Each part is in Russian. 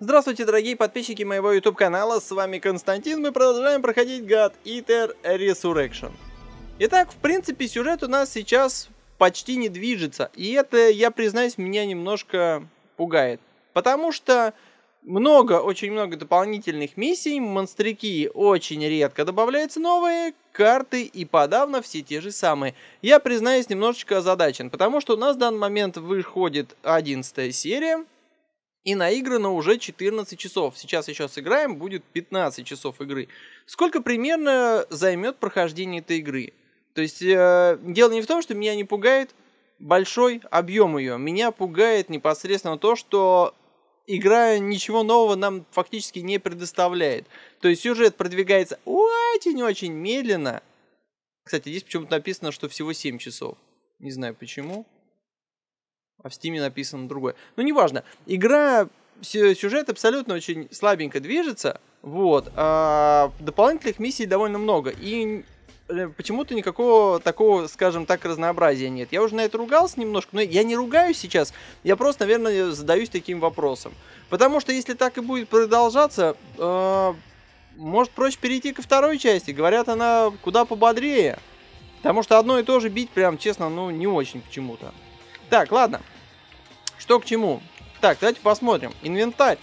Здравствуйте, дорогие подписчики моего YouTube канала, с вами Константин, мы продолжаем проходить God Eater Resurrection. Итак, в принципе, сюжет у нас сейчас почти не движется, и это, я признаюсь, меня немножко пугает. Потому что очень много дополнительных миссий, монстряки очень редко добавляются новые, карты и подавно все те же самые. Я, признаюсь, немножечко озадачен, потому что у нас в данный момент выходит 11 серия, и наиграно уже 14 часов. Сейчас еще сыграем, будет 15 часов игры. Сколько примерно займет прохождение этой игры? То есть, дело не в том, что меня не пугает большой объем ее. Меня пугает непосредственно то, что игра ничего нового нам фактически не предоставляет. То есть, сюжет продвигается очень-очень медленно. Кстати, здесь почему-то написано, что всего 7 часов. Не знаю почему. А в Стиме написано другое. Ну, неважно. Игра, сюжет абсолютно очень слабенько движется. Вот. А дополнительных миссий довольно много. И почему-то никакого такого, скажем так, разнообразия нет. Я уже на это ругался немножко, но я не ругаюсь сейчас. Я просто, наверное, задаюсь таким вопросом. Потому что если так и будет продолжаться, может проще перейти ко второй части. Говорят, она куда пободрее. Потому что одно и то же бить прям, честно, ну, не очень почему-то. Так, ладно. Что к чему? Так, давайте посмотрим. Инвентарь.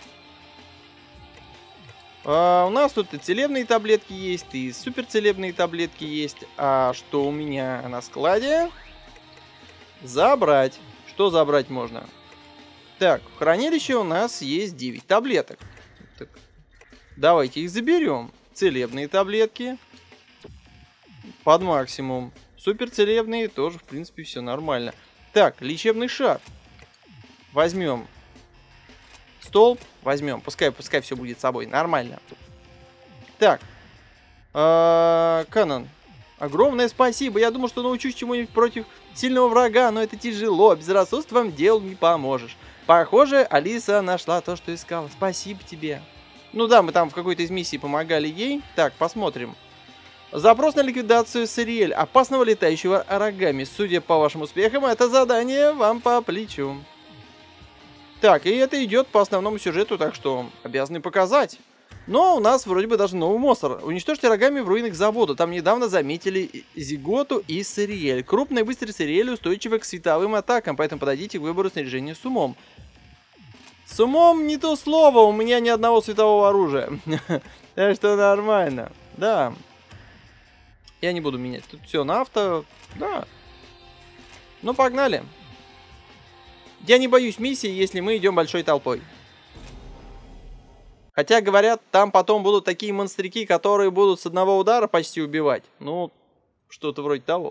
У нас тут и целебные таблетки есть, и суперцелебные таблетки есть. А что у меня на складе? Забрать. Что забрать можно? Так, в хранилище у нас есть 9 таблеток. Так, давайте их заберем. Целебные таблетки. Под максимум. Суперцелебные тоже, в принципе, все нормально. Так, лечебный шар. Возьмем. Столб возьмем. Пускай все будет с собой. Нормально. Так. Канон. Огромное спасибо. Я думал, что научусь чему-нибудь против сильного врага, но это тяжело. Безрассудством делу не поможешь. Похоже, Алиса нашла то, что искала. Спасибо тебе. Ну да, мы там в какой-то из миссий помогали ей. Так, посмотрим. Запрос на ликвидацию Сириэль, опасного летающего оригами. Судя по вашим успехам, это задание вам по плечу. Так, и это идет по основному сюжету, так что обязаны показать. Но у нас вроде бы даже новый монстр. Уничтожьте оригами в руинах завода. Там недавно заметили Зиготу и Сириэль. Крупные быстрые Сириэль устойчивы к световым атакам, поэтому подойдите к выбору снаряжения с умом. С умом не то слово, у меня ни одного светового оружия. Так что нормально. Да. Я не буду менять. Тут все на авто. Да. Ну, погнали. Я не боюсь миссии, если мы идем большой толпой. Хотя, говорят, там потом будут такие монстряки, которые будут с одного удара почти убивать. Ну, что-то вроде того.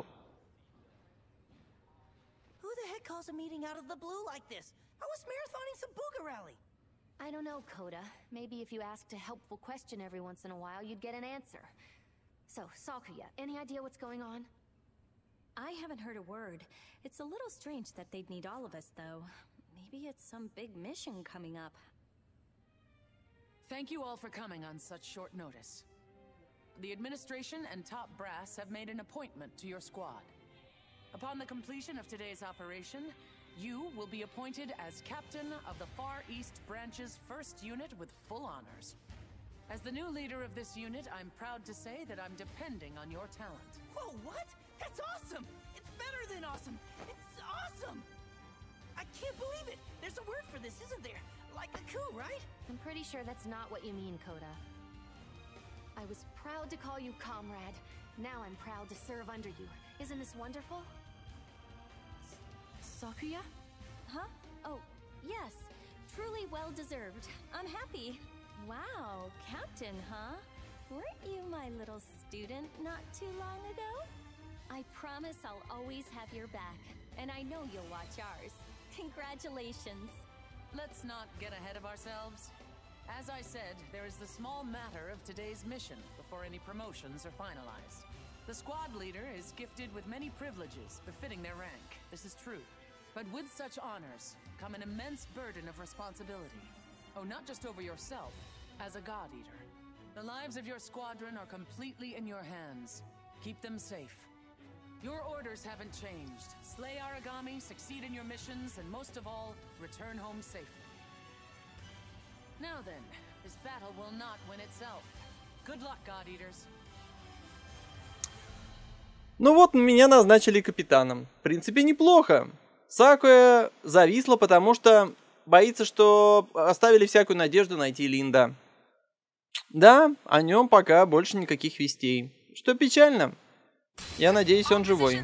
I don't know, Coda. Maybe if you asked a helpful question every once in a while, you'd get an answer. So, Sakuya, any idea what's going on? I haven't heard a word. It's a little strange that they'd need all of us, though. Maybe it's some big mission coming up. Thank you all for coming on such short notice. The administration and top brass have made an appointment to your squad. Upon the completion of today's operation, you will be appointed as captain of the Far East Branch's 1st unit with full honors. As the new leader of this unit, I'm proud to say that I'm depending on your talent. Whoa, what? That's awesome! It's better than awesome! It's awesome! I can't believe it! There's a word for this, isn't there? Like a coup, right? I'm pretty sure that's not what you mean, Coda. I was proud to call you comrade. Now I'm proud to serve under you. Isn't this wonderful? Sakuya? Huh? Oh, yes. Truly well deserved. I'm happy. Wow, Captain, huh? Weren't you my little student not too long ago? I promise I'll always have your back, and I know you'll watch ours. Congratulations. Let's not get ahead of ourselves. As I said, there is the small matter of today's mission before any promotions are finalized. The squad leader is gifted with many privileges befitting their rank. This is true. But with such honors come an immense burden of responsibility. Oh, not just over yourself, as a God Eater. The lives of your squadron are completely in your hands. Keep them safe. Your orders haven't changed. Slay origami, succeed in your missions, and most of all, return home safely. Now then, this battle will not win itself. Good luck, God Eaters. Ну вот, меня назначили капитаном. В принципе, неплохо. Сакуя зависла, потому что боится, что оставили всякую надежду найти Линда. Да, о нем пока больше никаких вестей. Что печально. Я надеюсь, он живой.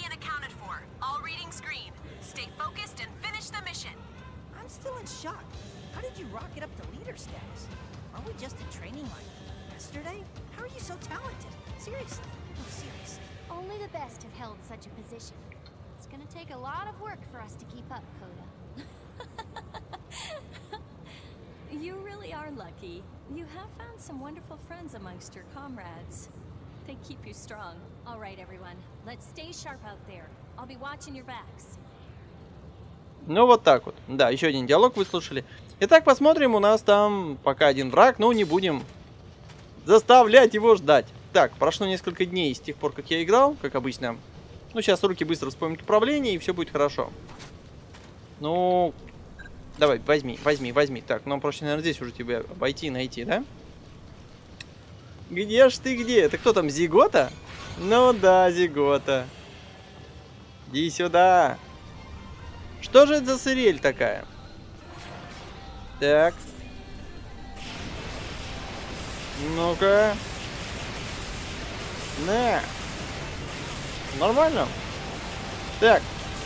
Only the best have held such a position. It's gonna take a lot of work for us to keep up, Coda. You really are lucky. You have found some wonderful friends amongst your comrades. They keep you strong. All right, everyone. Let's stay sharp out there. I'll be watching your backs. Ну вот так вот. Да, еще один диалог выслушали. Итак, посмотрим, у нас там пока один враг, но не будем заставлять его ждать. Так, прошло несколько дней с тех пор, как я играл, как обычно. Ну, сейчас руки быстро вспомнят управление, и все будет хорошо. Ну, давай, возьми. Так, нам проще, наверное, здесь уже тебя обойти и найти, да? Где ж ты, где? Это кто там, Зигота? Ну да, Зигота. Иди сюда. Что же это за сырель такая? Так. Ну-ка. На. Нормально. Так.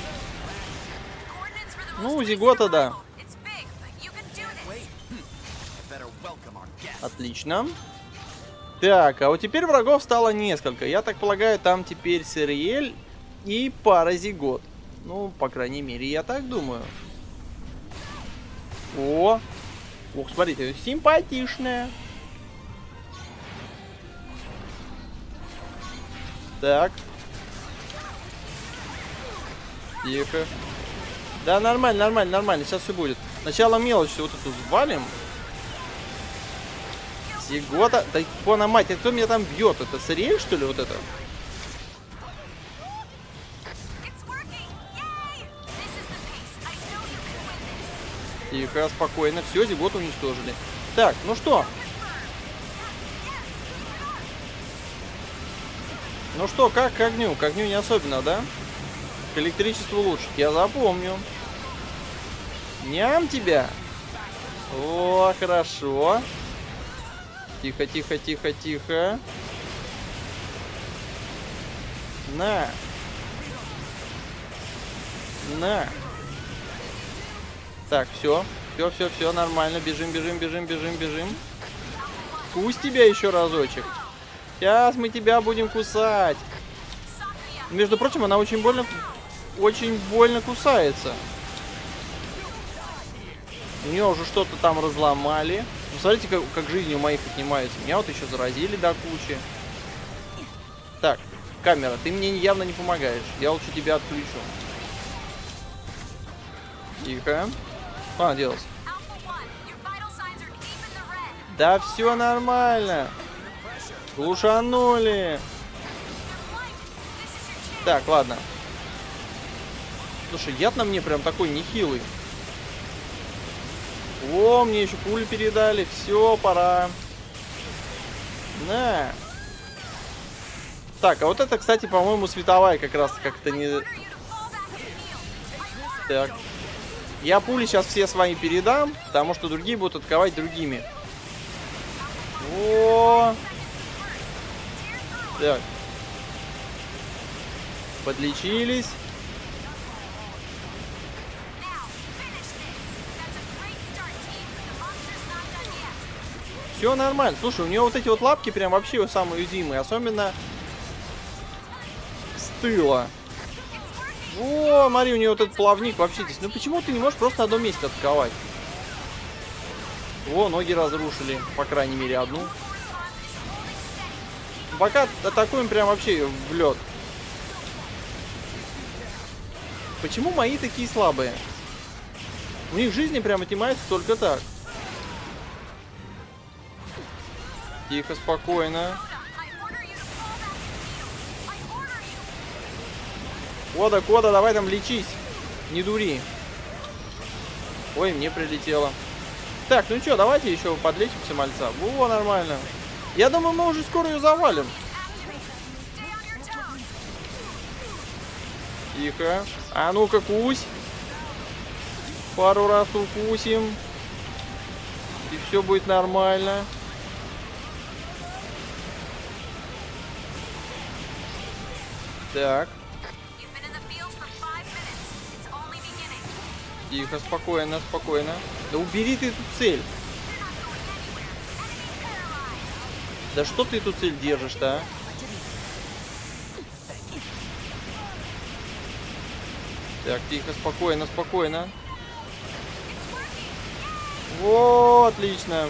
Ну, Зигота, да. Отлично. Так, а вот теперь врагов стало несколько. Я так полагаю, там теперь Сириэль и пара Зигот. Ну, по крайней мере, я так думаю. О! Ух, смотрите, симпатичная. Так. Тихо. Да, нормально. Сейчас все будет. Сначала мелочь вот эту валим. Зигота. Да пона мать, это кто меня там бьет? Это Сириэль, что ли, вот это? Тихо, спокойно. Все, Зиготу уничтожили. Так, ну что? Ну что, как к огню? К огню не особенно, да? К электричеству лучше. Я запомню. Ням тебя. О, хорошо. Тихо. На. Так, все, нормально. Бежим. Кусь тебя еще разочек. Сейчас мы тебя будем кусать. Между прочим, она очень больно кусается. У нее уже что-то там разломали. Ну, смотрите, как жизнь у моих отнимается. Меня вот еще заразили до кучи. Так, камера, ты мне явно не помогаешь. Я лучше тебя отключу. Тихо. Что она делает? Да все нормально. Глушанули. Так, ладно. Слушай, яд на мне прям такой нехилый. О, мне еще пули передали. Все, пора. На. Так, а вот это, кстати, по-моему, световая как раз как-то не... Так. Я пули сейчас все свои передам, потому что другие будут атаковать другими. О! Так. Подлечились. Все нормально. Слушай, у нее вот эти вот лапки прям вообще самые уязвимые. Особенно с тыла. О, смотри, у нее вот этот плавник вообще здесь. Ну почему ты не можешь просто на одном месте атаковать? О, ноги разрушили. По крайней мере, одну. Пока атакуем прям вообще в лед. Почему мои такие слабые? У них жизни прям отнимается только так. Тихо, спокойно. Кода, давай там лечись. Не дури. Ой, мне прилетело. Так, ну что, давайте еще подлечимся мальца. Во, нормально. Я думаю, мы уже скоро ее завалим. Тихо. А ну-ка, кусь. Пару раз укусим. И все будет нормально. Так. Тихо, спокойно, спокойно. Да убери ты эту цель. Да что ты эту цель держишь-то, а? Так, тихо, спокойно, спокойно. Вот, отлично.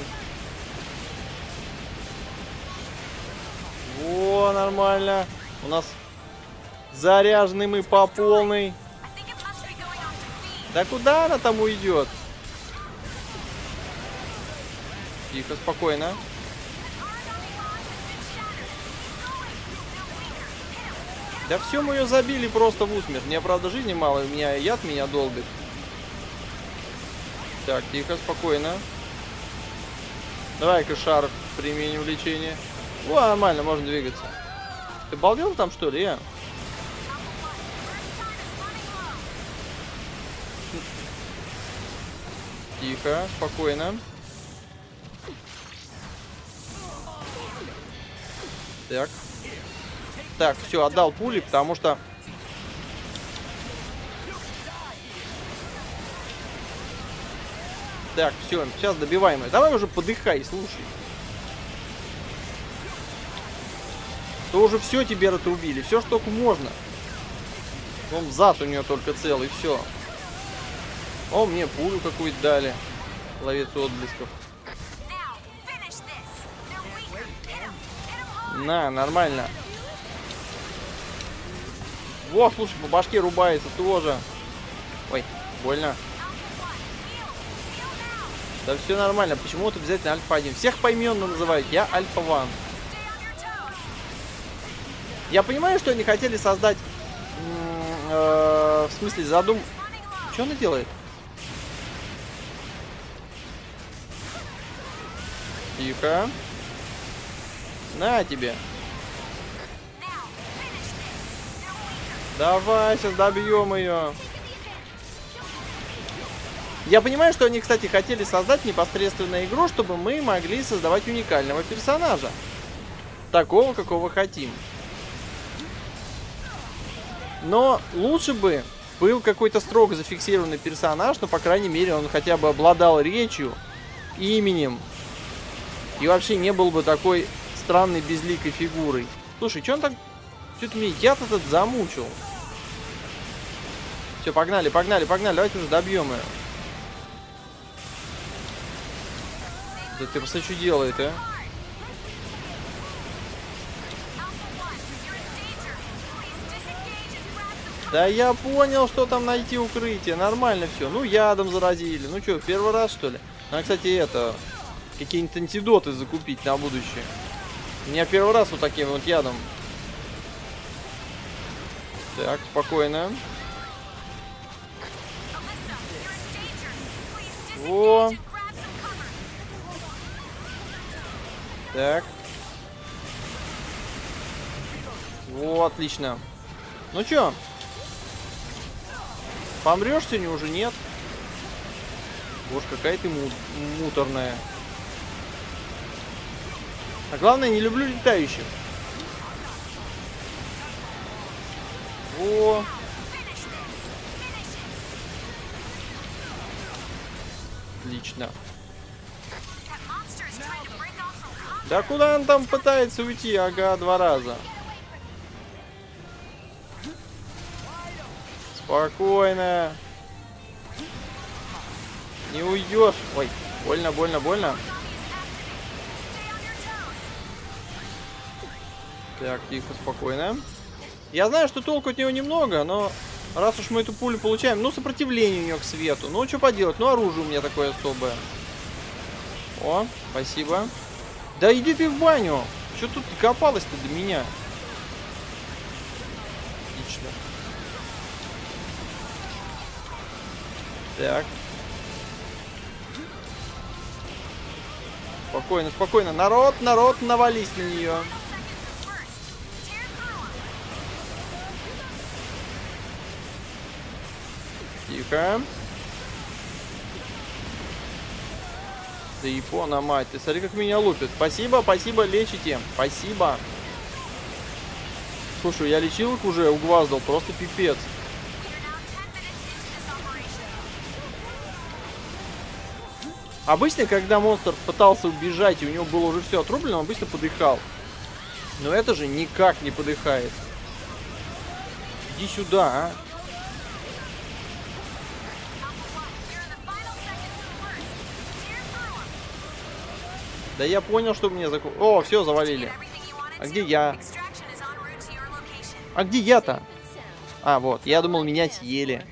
Во, нормально. У нас заряжены мы по полной. Да куда она там уйдет? Тихо, спокойно. Да все, мы ее забили просто в усмерть. Мне, правда, жизни мало, у меня яд меня долбит. Так, тихо, спокойно. Давай-ка шар применим лечение. О, нормально, можно двигаться. Ты балдел там, что ли, я? Тихо, спокойно. Так. Так, все, отдал пули, потому что... Так, все, сейчас добиваем ее. Давай уже подыхай, слушай. То уже все тебе отрубили, все, что только можно. Вон зад у нее только целый, все. О, мне пулю какую-то дали. Ловец отблесков. На, нормально. Во, слушай, по башке рубается тоже. Ой, больно. Да все нормально. Почему вот обязательно Альфа-1? Всех поименно называют. Я Альфа-1. Я понимаю, что они хотели создать... в смысле, Что она делает? Тихо. На тебе. Давай, сейчас добьем ее. Я понимаю, что они, кстати, хотели создать непосредственно игру, чтобы мы могли создавать уникального персонажа. Такого, какого хотим. Но лучше бы был какой-то строго зафиксированный персонаж, но, по крайней мере, он хотя бы обладал речью, именем. И вообще не был бы такой странной безликой фигурой. Слушай, что он так... Что-то меня яд этот замучил. Все, погнали, погнали, погнали. Давайте уже добьем ее. Да ты посмотри, что делает, а? Да я понял, что там найти укрытие. Нормально все. Ну, ядом заразили. Ну что, первый раз, что ли? Надо, кстати, это... Какие-нибудь антидоты закупить на будущее. У меня первый раз вот таким вот ядом. Так, спокойно. Во. Так. Во, отлично. Ну чё? Помрёшь сегодня уже? Нет. Боже, какая ты муторная. А главное, не люблю летающих. О. Отлично. Да куда он там пытается уйти? Ага, 2 раза. Спокойно. Не уйдешь. Ой, больно, больно, больно. Так, тихо, спокойно. Я знаю, что толку от него немного, но раз уж мы эту пулю получаем, ну, сопротивление у нее к свету. Ну, что поделать, ну, оружие у меня такое особое. О, спасибо. Да иди ты в баню. Что тут докопалась-то до меня? Отлично. Так. Спокойно, спокойно. Народ, навались на нее. Тихо. Да япона мать, ты смотри, как меня лупит. Спасибо, спасибо, лечите. Спасибо. Слушай, я лечилок уже угваздал, просто пипец. Обычно, когда монстр пытался убежать, и у него было уже все отрублено, он обычно подыхал. Но это же никак не подыхает. Иди сюда, а. Да я понял, что мне закон... О, все, завалили. А где я? А где я-то? А, вот. Я думал, меня съели.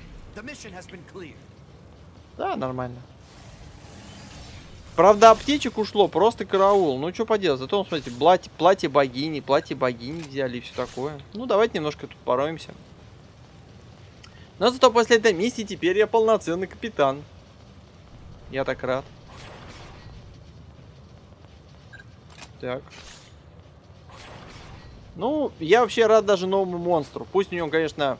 Да, нормально. Правда, аптечек ушло, просто караул. Ну, что поделать. Зато, смотрите, платье богини взяли и все такое. Ну, давайте немножко тут пороемся. Но зато после этой миссии теперь я полноценный капитан. Я так рад. Так. Ну, я вообще рад даже новому монстру. Пусть у него, конечно,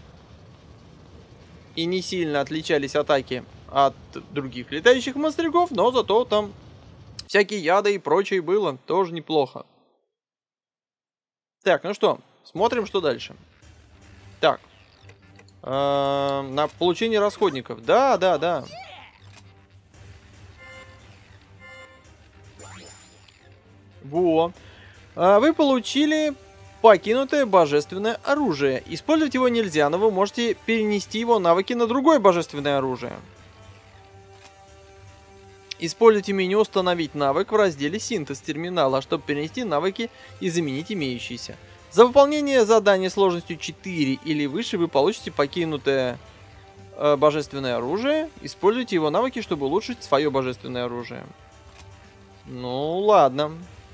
и не сильно отличались атаки от других летающих монстриков, но зато там всякие яды и прочее было. Тоже неплохо. Так, ну что, смотрим, что дальше. Так. На получение расходников. Да. Во. Вы получили покинутое божественное оружие. Использовать его нельзя, но вы можете перенести его навыки на другое божественное оружие. Используйте меню «Установить навык» в разделе «Синтез терминала», чтобы перенести навыки и заменить имеющиеся. За выполнение задания сложностью 4 или выше вы получите покинутое божественное оружие. Используйте его навыки, чтобы улучшить свое божественное оружие. Ну, ладно.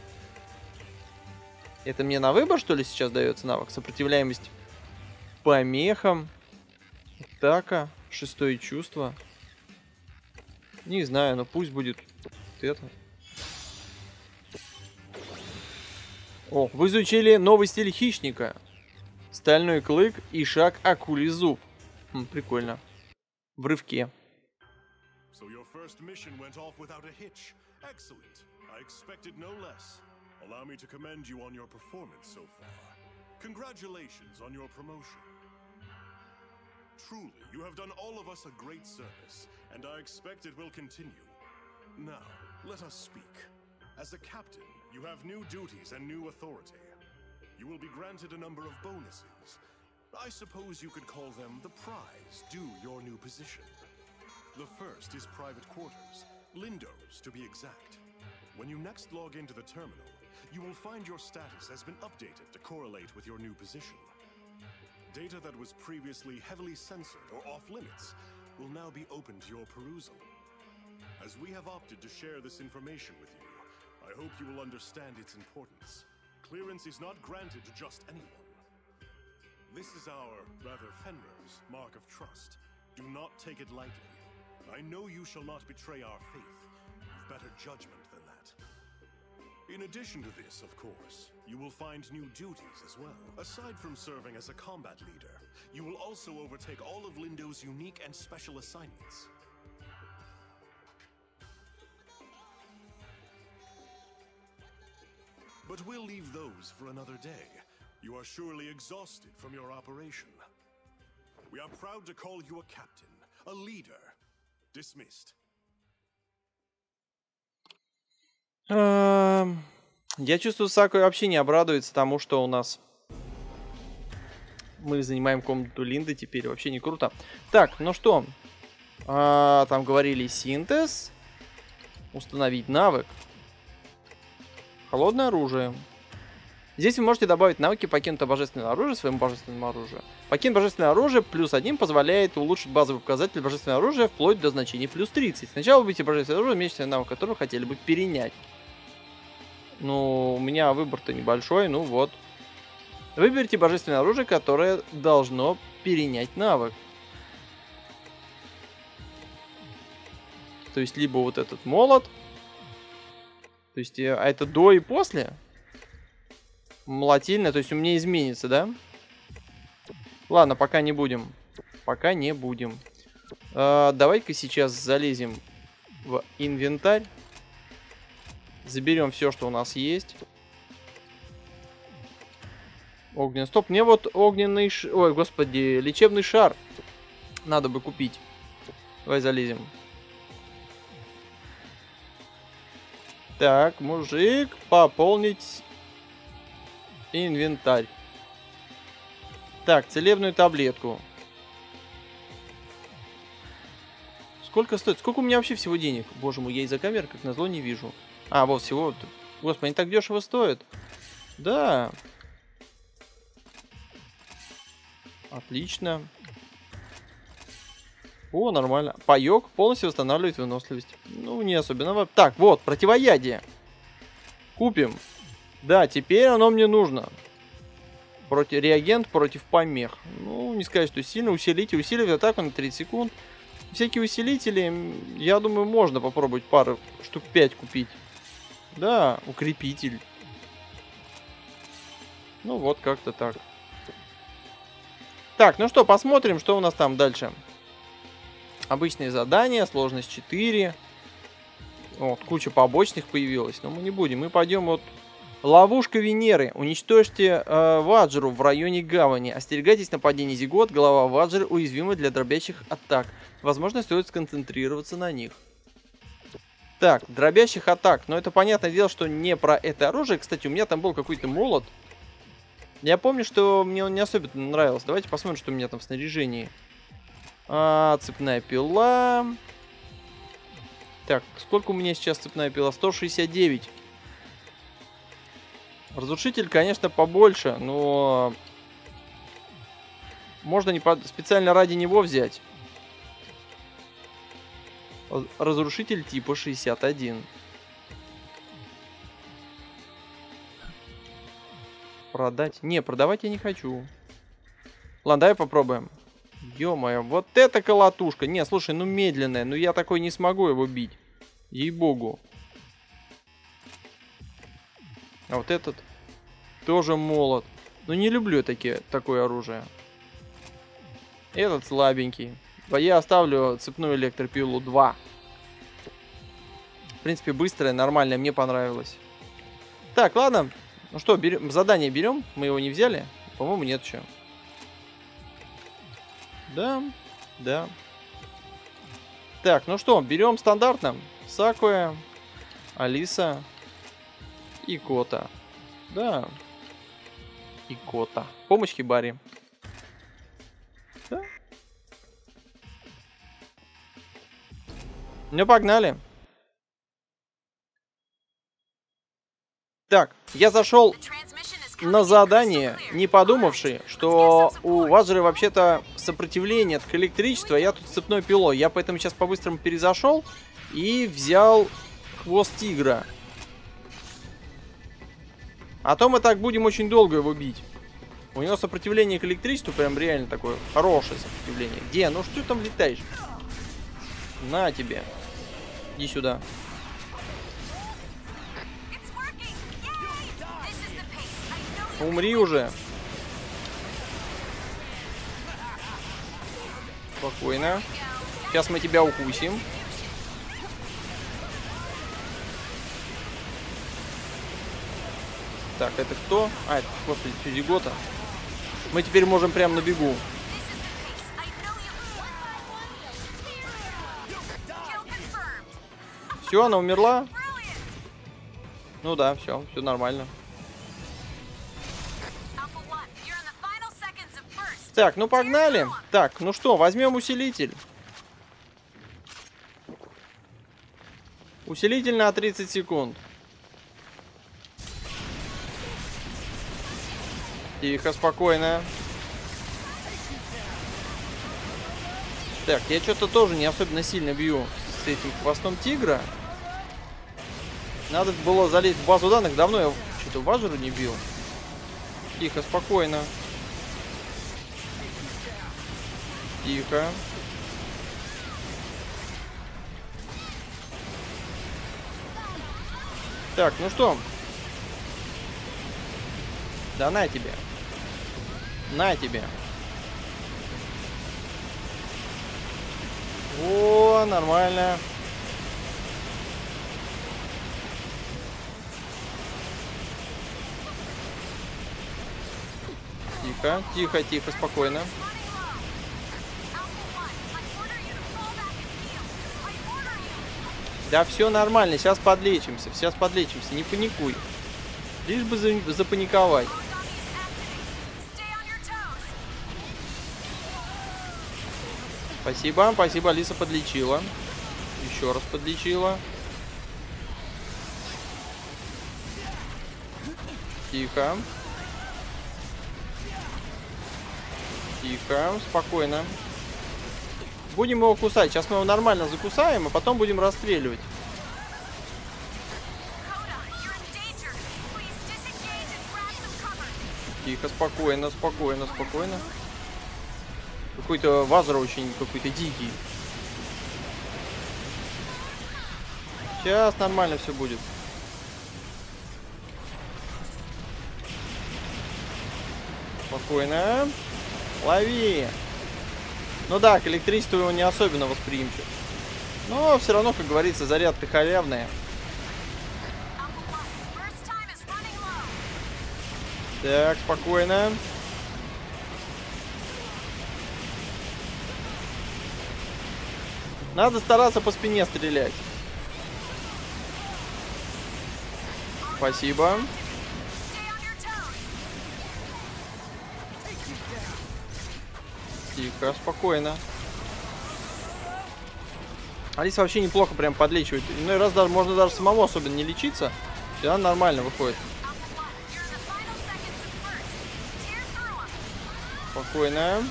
Это мне на выбор, что ли, сейчас дается навык? Сопротивляемость помехам. Атака. Шестое чувство. Не знаю, но пусть будет вот это. О, вы изучили новый стиль хищника. Стальной клык и шаг акулий зуб. Прикольно. В рывке. Allow me to commend you on your performance so far. Congratulations on your promotion. Truly, you have done all of us a great service, and I expect it will continue. Now, let us speak. As a captain, you have new duties and new authority. You will be granted a number of bonuses. I suppose you could call them the prize due your new position. The first is private quarters, Lindo's to be exact. When you next log into the terminal, you will find your status has been updated to correlate with your new position. Data that was previously heavily censored or off-limits will now be open to your perusal. As we have opted to share this information with you, I hope you will understand its importance. Clearance is not granted to just anyone. This is our, rather Fenrir's, mark of trust. Do not take it lightly. I know you shall not betray our faith. You've better judgment than that. In addition to this, of course, you will find new duties as well. Aside from serving as a combat leader, you will also overtake all of Lindo's unique and special assignments. But we'll leave those for another day. You are surely exhausted from your operation. We are proud to call you a captain, a leader. Dismissed. Я чувствую, Сако вообще не обрадуется тому, что у нас мы занимаем комнату Линды теперь. Вообще не круто. Так, ну что? Там говорили синтез. Установить навык. Холодное оружие. Здесь вы можете добавить навыки покинутое божественное оружие своему божественному оружию. Покинуть божественное оружие +1 позволяет улучшить базовый показатель божественного оружия вплоть до значения +30. Сначала выберите божественное оружие, месячный навык которого хотели бы перенять. Ну, у меня выбор-то небольшой, ну вот. Выберите божественное оружие, которое должно перенять навык. То есть, либо вот этот молот, То есть, а это до и после? Молотильня, то есть у меня изменится, да? Ладно, пока не будем. Пока не будем. Давай-ка сейчас залезем в инвентарь. Заберем все, что у нас есть. Огненный. Стоп, мне вот огненный... Ой, господи, лечебный шар надо бы купить. Давай залезем. Так, мужик, пополнить инвентарь. Так, целебную таблетку. Сколько стоит? Сколько у меня вообще всего денег? Боже мой, я из-за камеры, как назло, не вижу. А, вот всего... Господи, они так дешево стоят. Да. Отлично. О, нормально. Паёк полностью восстанавливает выносливость. Ну, не особенно. Так, вот, противоядие. Купим. Да, теперь оно мне нужно. Реагент против помех. Ну, не сказать, что сильно. Усилитель. Усиливает атаку на 30 секунд. Всякие усилители, я думаю, можно попробовать пару штук 5 купить. Да, укрепитель. Ну, вот как-то так. Так, ну что, посмотрим, что у нас там дальше. Обычные задания, сложность 4. Вот, куча побочных появилась, но мы не будем. Мы пойдем вот... Ловушка Венеры. Уничтожьте Ваджру в районе гавани. Остерегайтесь нападений Зигот. Голова Ваджры уязвима для дробящих атак. Возможно, стоит сконцентрироваться на них. Так, дробящих атак. Но это понятное дело, что не про это оружие. Кстати, у меня там был какой-то молот. Я помню, что мне он не особенно нравился. Давайте посмотрим, что у меня там в снаряжении. Цепная пила. Так, сколько у меня сейчас цепная пила? 169. Разрушитель, конечно, побольше, но можно не специально ради него взять. Разрушитель типа 61. Продать? Не, продавать я не хочу. Ладно, давай попробуем. Ё-моё, вот это колотушка. Не, слушай, ну медленная. Ну я такой не смогу его бить. Ей-богу. А вот этот тоже молот. Ну не люблю такое оружие. Этот слабенький. Я оставлю цепную электропилу 2. В принципе, быстрая, нормальная, мне понравилось. Так, ладно. Ну что, задание берем? Мы его не взяли? По-моему, нет еще. Да, да. Так, ну что, берем стандартно. Сакуя, Алиса и Кота. Да. И Кота. Помощь Хибари. Да. Ну, погнали. Так, я зашел на задание, не подумавши, что у Ваджры вообще-то сопротивление к электричеству, а я тут цепной пилой. Я поэтому сейчас по-быстрому перезашел и взял хвост тигра. А то мы так будем очень долго его бить. У него сопротивление к электричеству прям реально такое хорошее сопротивление. Где? Ну что ты там летаешь? На тебе. Иди сюда. Умри уже. Спокойно. Сейчас мы тебя укусим. Так, это кто? А, это, господи, Зигота. Мы теперь можем прям на бегу. Все, она умерла? Ну да, все нормально. Так, ну погнали. Так, ну что, возьмем усилитель. Усилитель на 30 секунд. Тихо, спокойно. Так, я что-то тоже не особенно сильно бью с этим хвостом тигра. Надо было залезть в базу данных. Давно я что-то Ваджру не бил. Тихо, спокойно. Тихо. Так, ну что? Да на тебе. На тебе. О, нормально. Тихо, тихо, тихо, спокойно. Да все нормально, сейчас подлечимся, не паникуй. Лишь бы запаниковать. Спасибо, спасибо, Алиса подлечила. Еще раз подлечила. Тихо. Тихо, спокойно. Будем его кусать. Сейчас мы его нормально закусаем, а потом будем расстреливать. Тихо, спокойно, спокойно, спокойно. Какой-то Вазра очень какой-то дикий. Сейчас нормально все будет. Спокойно. Лови. Ну да, к электричеству его не особенно восприимчив. Но все равно, как говорится, зарядка халявная. Так, спокойно. Надо стараться по спине стрелять. Спасибо. Тихо, спокойно. Алиса вообще неплохо прям подлечивает. Иной раз даже можно даже самому особенно не лечиться. Всегда нормально выходит. Спокойно.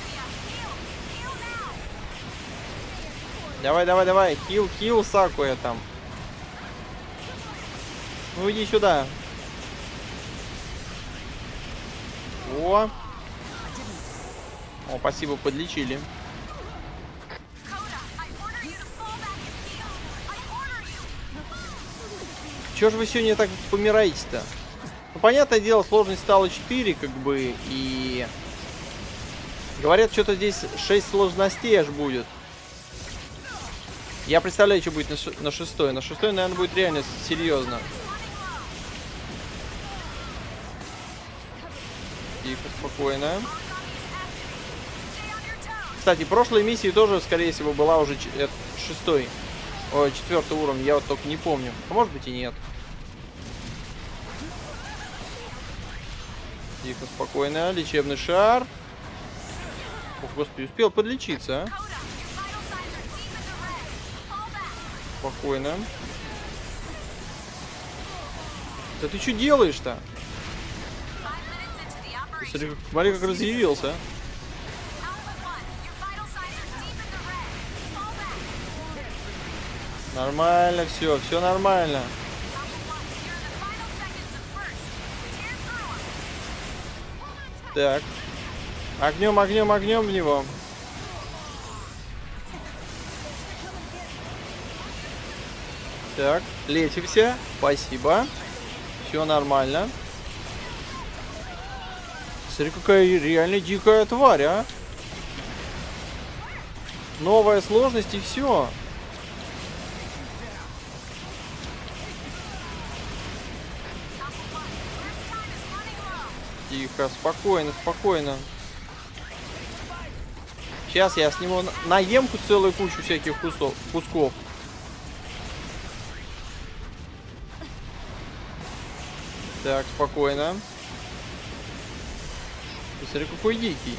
Давай, давай, давай. Килл Сакуя там. Ну иди сюда. О. О, спасибо, подлечили. Чё же вы сегодня так помираете-то? Ну, понятное дело, сложность стала 4, как бы, и... Говорят, что-то здесь 6 сложностей аж будет. Я представляю, что будет на 6. На 6, наверное, будет реально серьезно. Тихо, спокойно. Кстати, прошлой миссии тоже, скорее всего, была уже 6. Ой, 4 уровень, я вот только не помню. А может быть и нет. Тихо, спокойно. Лечебный шар. Ох, господи, успел подлечиться, а? Спокойно. Да ты что делаешь-то? Смотри, как разъявился. Нормально все, все нормально. Так. Огнем, огнем, огнем в него. Так, лечимся. Спасибо. Все нормально. Смотри, какая реально дикая тварь, а. Новая сложность и все. Тихо, спокойно, спокойно. Сейчас я сниму наемку целую кучу всяких кусков. Так, спокойно. Смотри, какой дикий.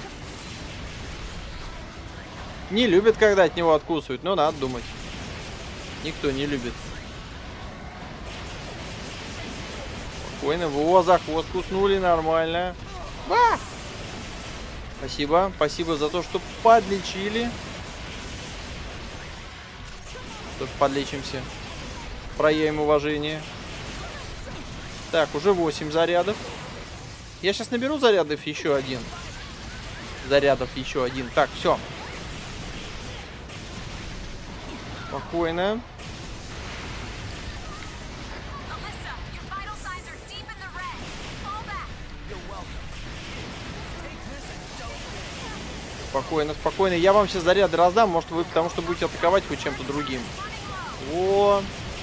Не любит, когда от него откусывают, но надо думать. Никто не любит. Спокойно. Во, за хвост куснули, нормально. А! Спасибо. Спасибо за то, что подлечили. Тут подлечимся. Проявим уважение. Так, уже 8 зарядов. Я сейчас наберу зарядов еще один. Так, все. Спокойно, спокойно. Я вам сейчас заряды раздам. Может, вы потому что будете атаковать хоть чем-то другим. О!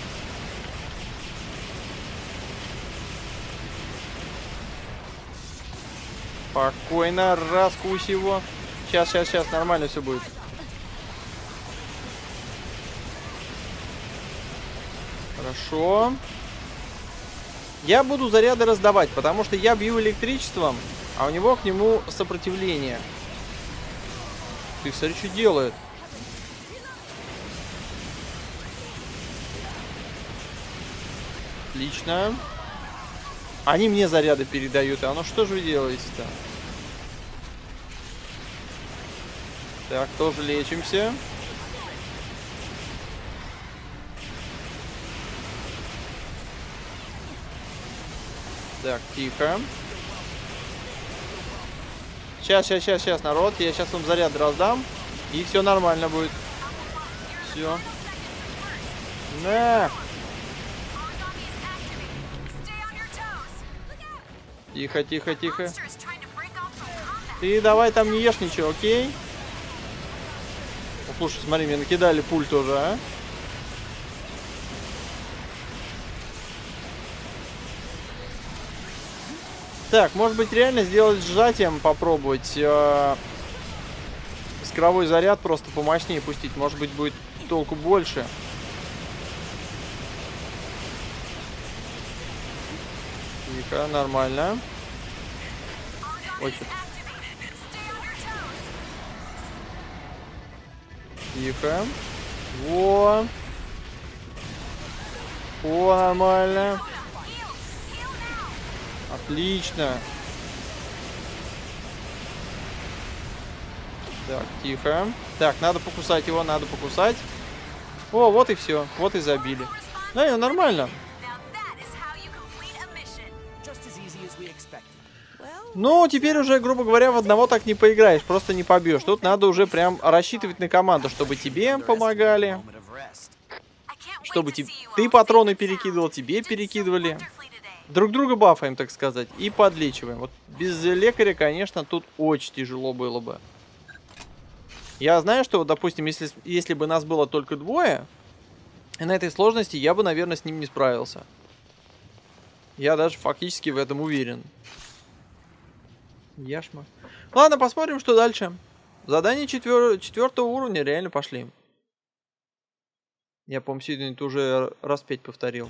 Спокойно. Раскусь его. Сейчас. Нормально все будет. Хорошо. Я буду заряды раздавать, потому что я бью электричеством, а у него к нему сопротивление. Ты смотри, что делает. Отлично. Они мне заряды передают. А ну что же вы делаете-то? Так, тоже лечимся. Так, тихо. Сейчас, народ. Я сейчас вам заряд раздам. И все нормально будет. Все. На! Тихо. Ты давай там не ешь ничего, окей? О, слушай, смотри, мне накидали пуль тоже, а? Так, может быть реально сделать сжатием, попробовать искровой заряд просто помощнее пустить. Может быть будет толку больше. Тихо, нормально. Ой, тихо. Во. О, нормально. Отлично. Так, тихо. Так, надо покусать его, надо покусать. О, вот и все. Вот и забили. Да, нормально. Ну, теперь уже, грубо говоря, в одного так не поиграешь, просто не побьешь. Тут надо уже прям рассчитывать на команду, чтобы тебе помогали. Чтобы ты патроны перекидывал, тебе перекидывали. Друг друга бафаем, так сказать, и подлечиваем. Вот без лекаря, конечно, тут очень тяжело было бы. Я знаю, что, допустим, если бы нас было только двое, на этой сложности я бы, наверное, с ним не справился. Я даже фактически в этом уверен. Яшма. Ладно, посмотрим, что дальше. Задание 4-го уровня реально пошли. Я, по-моему, сегодня это уже раз 5 повторил.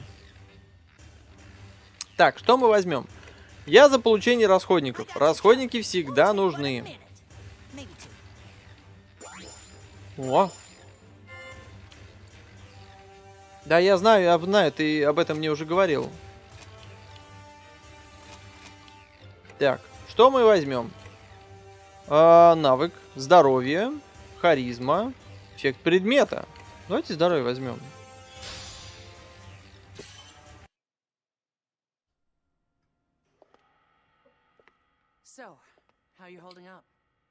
Так, что мы возьмем? Я за получение расходников. Расходники всегда нужны. О. Да, я знаю, ты об этом мне уже говорил. Так, что мы возьмем? Навык, здоровье, харизма, эффект предмета. Давайте здоровье возьмем. So, how you holding up?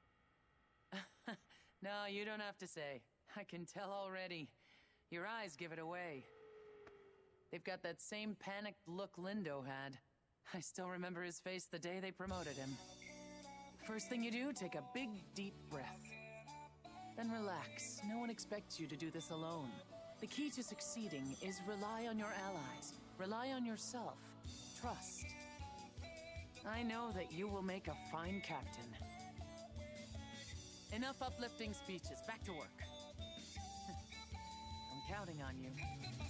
No, you don't have to say. I can tell already. Your eyes give it away. They've got that same panicked look Lindo had. I still remember his face the day they promoted him. First thing you do, take a big, deep breath. Then relax. No one expects you to do this alone. The key to succeeding is rely on your allies. Rely on yourself. Trust. I know that you will make a fine captain. Enough uplifting speeches. Back to work. I'm counting on you.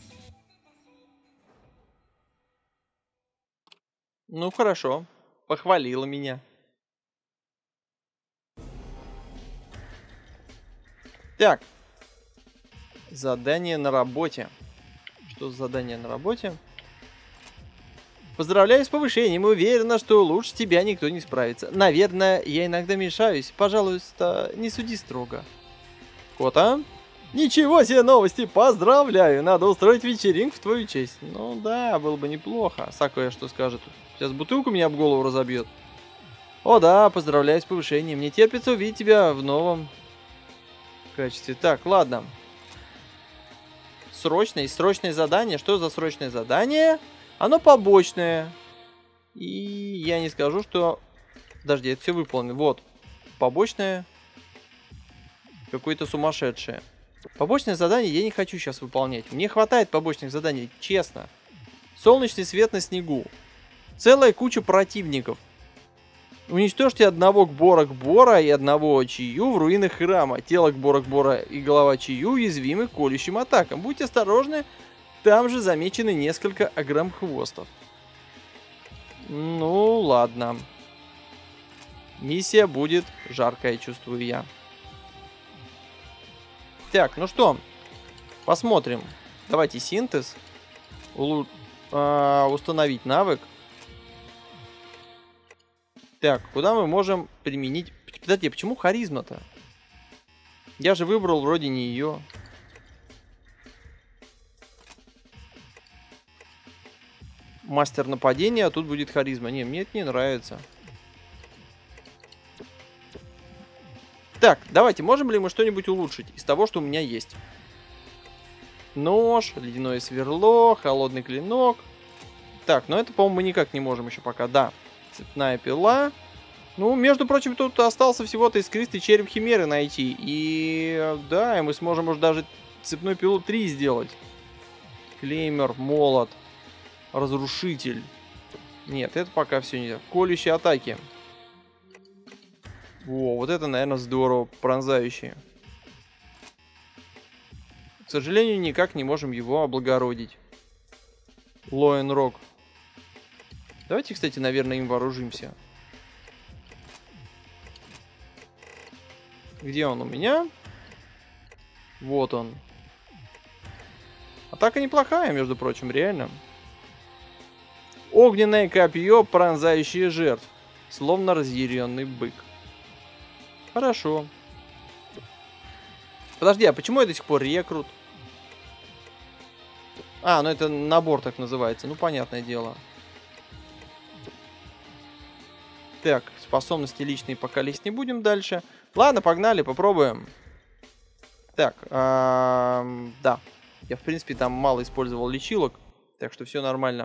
Ну хорошо, похвалила меня. Так. Задание на работе. Что за задание на работе? Поздравляю с повышением и уверена, что лучше тебя никто не справится. Наверное, я иногда мешаюсь. Пожалуйста, не суди строго. Кота? Ничего себе новости, поздравляю. Надо устроить вечеринку в твою честь. Ну да, было бы неплохо. Сакуя что скажет? Сейчас бутылку меня об голову разобьет. О да, поздравляю с повышением. Мне терпится увидеть тебя в новом качестве. Так, ладно. Срочное задание. Что за срочное задание? Оно побочное. И я не скажу, что... Подожди, это все выполнено. Вот. Побочное. какое-то сумасшедшее. Побочное задание я не хочу сейчас выполнять. Мне хватает побочных заданий, честно. Солнечный свет на снегу. Целая куча противников. Уничтожьте одного Гбора и одного Чию в руинах храма. Тело Гбора и голова Чию уязвимы к колющим атакам. Будьте осторожны, там же замечены несколько агромхвостов. Ну, ладно. Миссия будет жаркая, чувствую я. Так, ну что, посмотрим. Давайте синтез. Установить навык. Так, куда мы можем применить... Подожди, почему харизма-то? Я же выбрал вроде не ее. Мастер нападения, а тут будет харизма. Не, мне это не нравится. Так, давайте, можем ли мы что-нибудь улучшить из того, что у меня есть? Нож, ледяное сверло, холодный клинок. Так, но это, по-моему, мы никак не можем еще пока. Да, цепная пила. Ну, между прочим, тут остался всего-то искристый череп химеры найти. И да, и мы сможем, может, даже цепную пилу 3 сделать. Клеймер, молот, разрушитель. Нет, это пока все не... Колющие атаки. О, вот это, наверное, здорово. Пронзающие. К сожалению, никак не можем его облагородить. Лоэн-рок. Давайте, кстати, наверное, им вооружимся. Где он у меня? Вот он. Атака неплохая, между прочим, реально. Огненное копье, пронзающее жертв. Словно разъяренный бык. Хорошо. Подожди, а почему я до сих пор рекрут? А, ну это набор так называется. Ну, понятное дело. Так, способности личные пока лезть не будем дальше. Ладно, погнали, попробуем. Так, да. Я, в принципе, там мало использовал лечилок. Так что все нормально.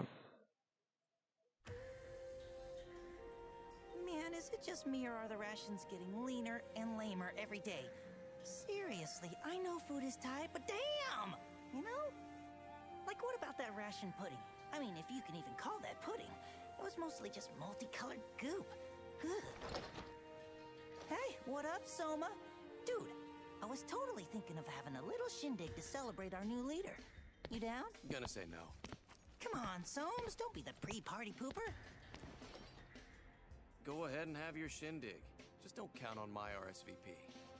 Me, or are the rations getting leaner and lamer every day? Seriously, I know food is tight, but damn! You know? Like, what about that ration pudding? I mean, if you can even call that pudding. It was mostly just multicolored goop. Ugh. Hey, what up, Soma? Dude, I was totally thinking of having a little shindig to celebrate our new leader. You down? I'm gonna say no. Come on, Somes, don't be the pre-party pooper. Go ahead and have your shindig. Just don't count on my RSVP.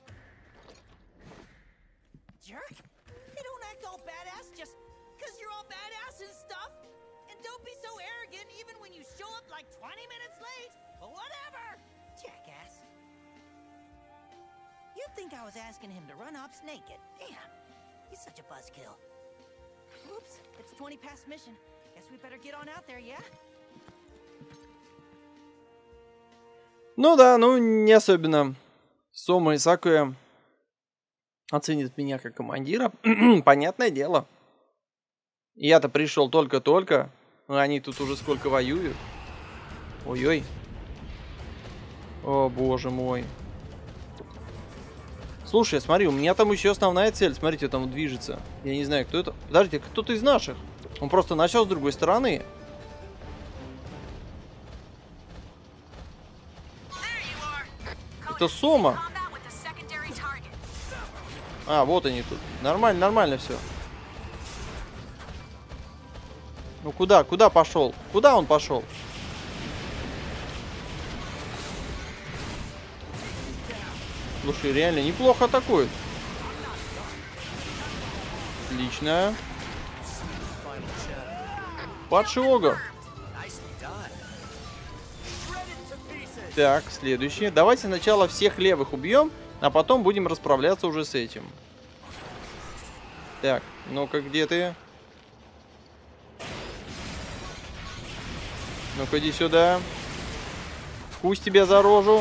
Jerk! You don't act all badass just because you're all badass and stuff. And don't be so arrogant even when you show up like 20 minutes late. But whatever! Jackass. You'd think I was asking him to run ops naked. Damn, he's such a buzzkill. Oops, it's 20 past mission. Guess we better get on out there, yeah? Ну да, ну не особенно. Сома и Сакуя оценит меня как командира. Понятное дело. Я-то пришел только-только, а они тут уже сколько воюют. Ой-ой. О, боже мой. Слушай, смотри, у меня там еще основная цель. Смотрите, там движется. Я не знаю, кто это. Подождите, кто-то из наших. Он просто начал с другой стороны. Это Сома. А, вот они тут. Нормально, нормально все. Ну куда пошел? Куда он пошел? Слушай, реально неплохо атакует. Отлично. Падший огр. Так, следующий. Давайте сначала всех левых убьем, а потом будем расправляться уже с этим. Так, ну-ка, где ты? Ну-ка, иди сюда. Пусть тебя за рожу.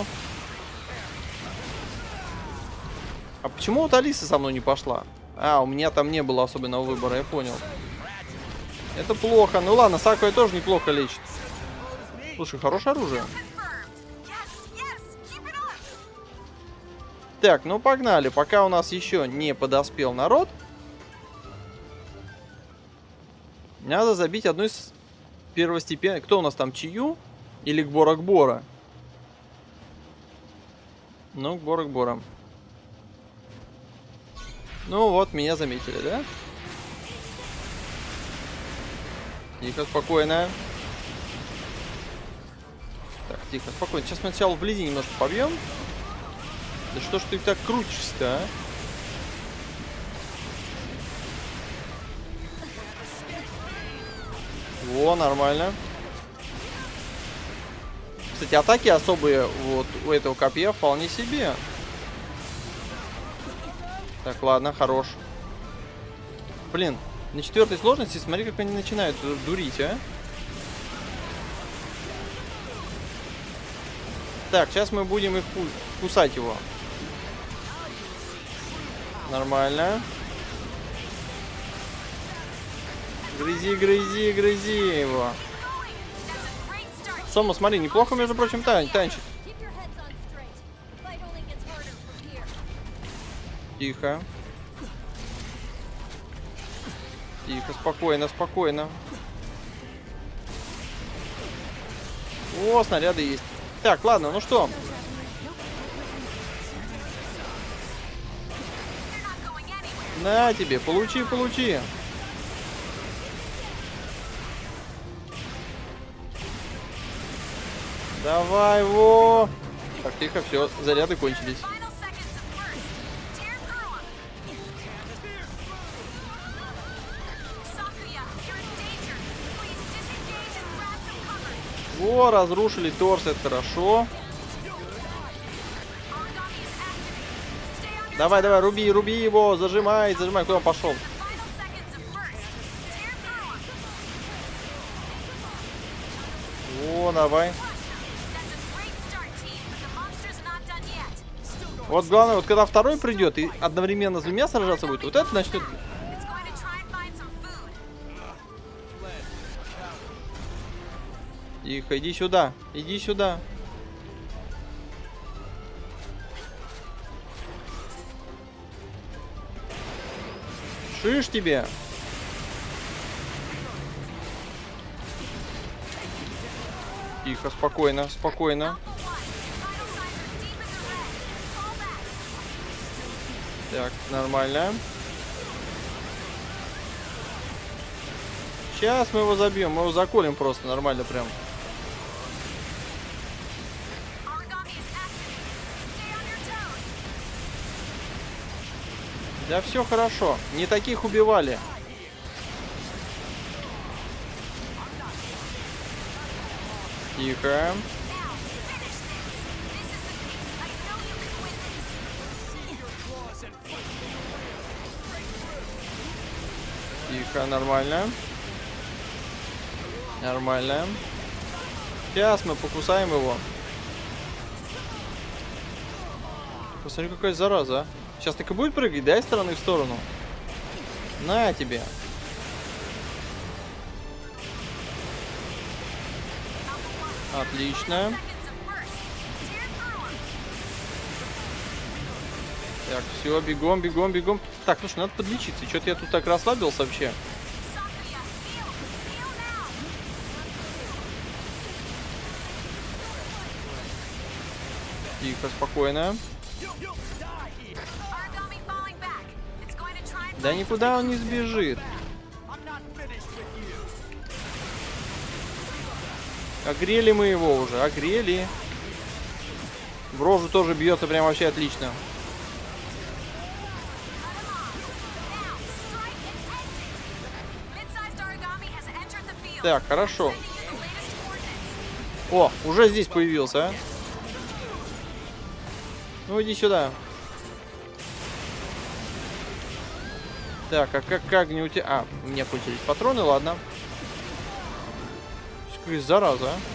А почему вот Алиса со мной не пошла? А, у меня там не было особенного выбора, я понял. Это плохо. Ну ладно, Сакуя тоже неплохо лечит. Слушай, хорошее оружие. Так, ну погнали. Пока у нас еще не подоспел народ. Надо забить одну из первостепенных. Кто у нас там? Чию? Или Гбора-Гбора? Ну, Гбора-Гбора. Ну вот, меня заметили, да? Тихо, спокойно. Так, тихо, спокойно. Сейчас мы сначала вблизи немножко побьем. Да что ж ты так крутишься-то, а? Во, нормально. Кстати, атаки особые вот у этого копья вполне себе. Так, ладно, хорош. Блин, на 4-й сложности смотри, как они начинают дурить, а. Так, сейчас мы будем их кусать его. Нормально. Грызи, грызи, грызи его. Сома, смотри, неплохо, между прочим, танчит. Тихо. Тихо, спокойно, спокойно. О, снаряды есть. Так, ладно, ну что? На тебе, получи, получи. Давай его. Так, тихо, все, заряды кончились. Во, разрушили торс, это хорошо. Давай, давай, руби, руби его, зажимай, зажимай. Куда он пошел? О, давай. Вот главное, вот когда второй придет и одновременно с двумя сражаться будет, вот это начнет. Тихо, иди сюда, иди сюда. Шиш тебе. Тихо, спокойно, спокойно. Так, нормально. Сейчас мы его забьем, мы его заколем просто нормально прям. Да все хорошо, не таких убивали. Тихо. Тихо, нормально. Нормально. Сейчас мы покусаем его. Посмотри, какая зараза, а. Сейчас так и будет прыгать, да, из стороны в сторону? На тебе. Отлично. Так, все, бегом, бегом, бегом. Так, слушай, надо подлечиться. Что-то я тут так расслабился вообще. Тихо, спокойно. Да никуда он не сбежит. Огрели мы его уже, огрели. В рожу тоже бьется прям вообще отлично. Так, хорошо. О, уже здесь появился, а? Ну иди сюда. Так, а как не у тебя... А, у меня кончились патроны, ладно. Какая зараза, а?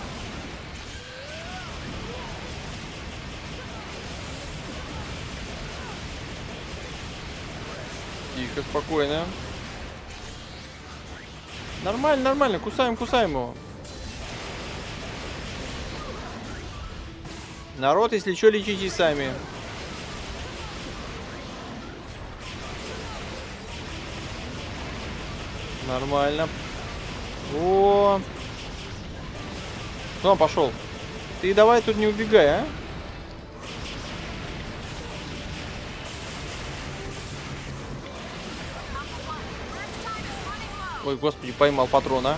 Тихо, спокойно. Нормально, нормально, кусаем, кусаем его. Народ, если что, лечитесь сами. Нормально. О! Ну, он пошел. Ты давай тут не убегай, а? Ой, господи, поймал патрона.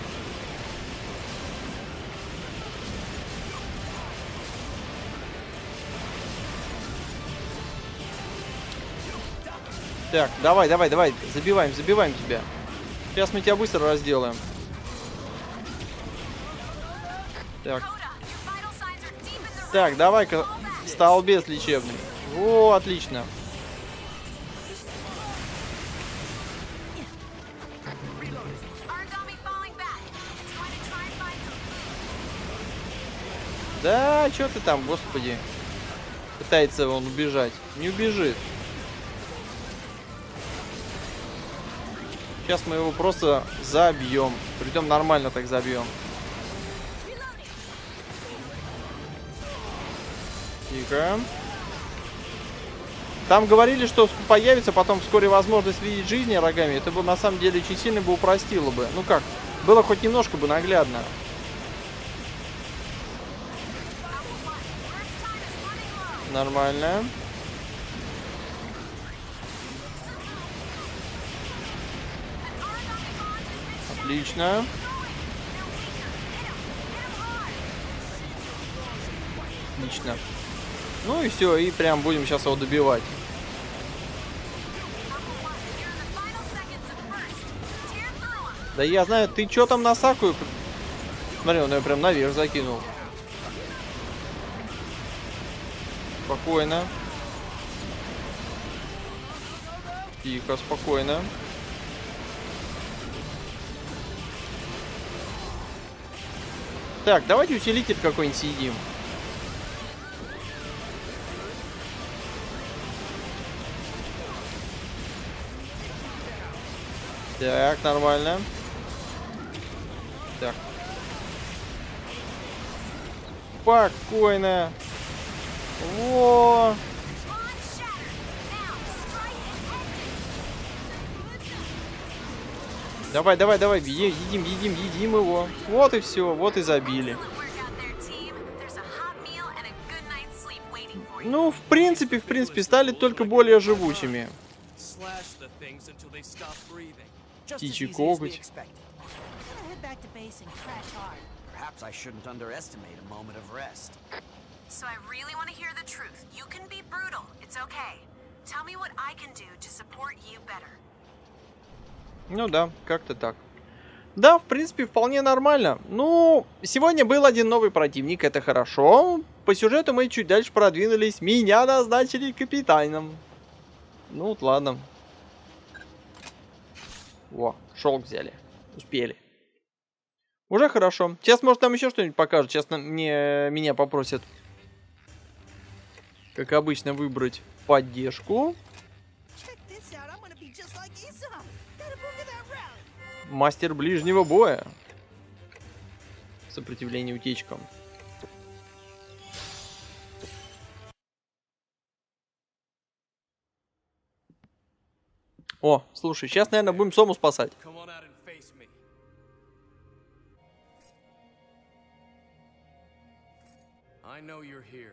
Так, давай, давай, давай. Забиваем, забиваем тебя. Сейчас мы тебя быстро разделаем. Так. Так, давай-ка столбец лечебный. О, отлично. Да, что ты там, господи. Пытается он убежать. Не убежит. Сейчас мы его просто забьем. Притом нормально так забьем. Тихо. Там говорили, что появится потом вскоре возможность видеть жизни рогами. Это бы на самом деле очень сильно бы упростило бы. Ну как, было хоть немножко бы наглядно. Нормально. Отлично. Отлично. Ну и все, и прям будем сейчас его добивать. Да я знаю, ты что там на Саку? Смотри, он ее прям наверх закинул. Спокойно. Тихо, спокойно. Так, давайте усилитель какой-нибудь съедим. Так, нормально. Так. Спокойно. Во. Давай, давай, давай, едим, едим, едим его. Вот и все, вот и забили. Ну, в принципе, стали только более живучими. Птичий коготь. Perhaps I shouldn't underestimate a moment of rest. So I really want to hear the truth. You can be brutal. It's okay. Tell me what I can do to support you better. Ну да, как-то так. Да, в принципе, вполне нормально. Ну, сегодня был один новый противник, это хорошо. По сюжету мы чуть дальше продвинулись. Меня назначили капитаном. Ну вот, ладно. Во, шелк взяли. Успели. Уже хорошо. Сейчас, может, там еще что-нибудь покажут. Сейчас меня попросят, как обычно, выбрать поддержку. Мастер ближнего боя. Сопротивление утечкам. О, слушай, сейчас, наверное, будем Сому спасать. I know you're here.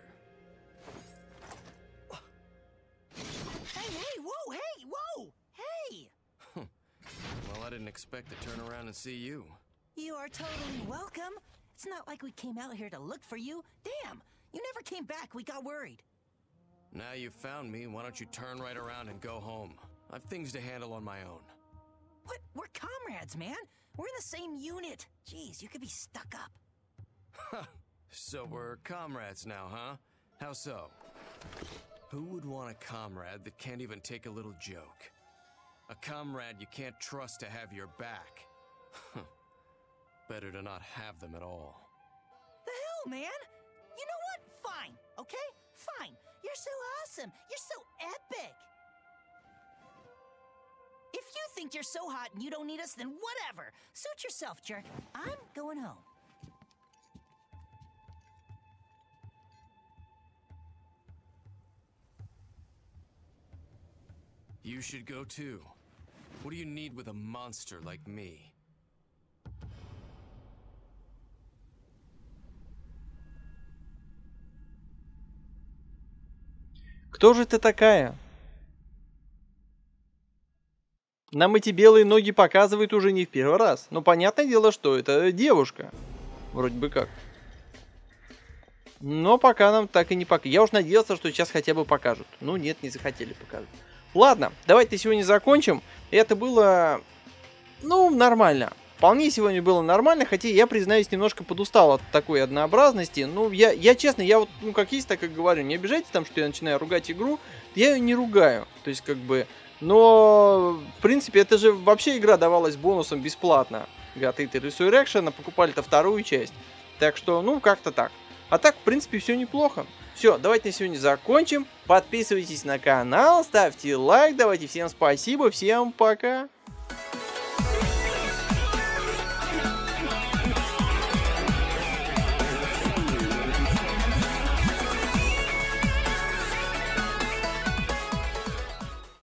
Hey, whoa, hey, whoa, hey! Well, I didn't expect to turn around and see you. You are totally welcome. It's not like we came out here to look for you. Damn, you never came back. We got worried. Now you found me, why don't you turn right around and go home? I've things to handle on my own. What? We're comrades, man. We're in the same unit. Jeez, you could be stuck up. So we're comrades now, huh? How so? Who would want a comrade that can't even take a little joke? A comrade you can't trust to have your back. Better to not have them at all. The hell, man? You know what? Fine, okay? Fine. You're so awesome. You're so epic. If you think you're so hot and you don't need us, then whatever. Suit yourself, jerk. I'm going home. You should go too. What do you need with a monster like me? Кто же ты такая? Нам эти белые ноги показывают уже не в первый раз. Но понятное дело, что это девушка. Вроде бы как. Но пока нам так и не показывают. Я уж надеялся, что сейчас хотя бы покажут. Ну нет, не захотели показывать. Ладно, давайте сегодня закончим. Это было, ну, нормально. Вполне сегодня было нормально, хотя я, признаюсь, немножко подустал от такой однообразности. Ну, я честно, я вот, ну, как есть, так и говорю. Не обижайте там, что я начинаю ругать игру. Я ее не ругаю. То есть, как бы, но, в принципе, это же вообще игра давалась бонусом бесплатно. God Eater Resurrection, а покупали-то вторую часть. Так что, ну, как-то так. А так, в принципе, все неплохо. Все, давайте на сегодня закончим. Подписывайтесь на канал, ставьте лайк, давайте всем спасибо, всем пока.